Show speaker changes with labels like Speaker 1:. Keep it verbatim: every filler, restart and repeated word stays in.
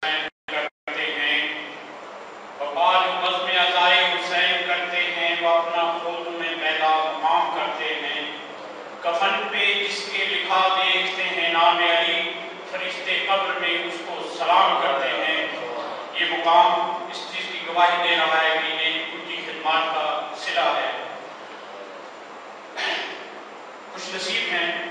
Speaker 1: کرتے ہیں، اور آج بزم عزائے حسین کرتے ہیں، وہ اپنا خود میں پیدا مقام کرتے ہیں۔ کفن پہ جس کے لکھا دیکھتے ہیں نام علی، فرشتے قبر میں اس کو سلام کرتے ہیں۔ یہ مقام اس چیز کی گواہی دے رہا ہے کہ یہ ان کی خدمات کا صلہ ہے۔ خوش نصیب ہیں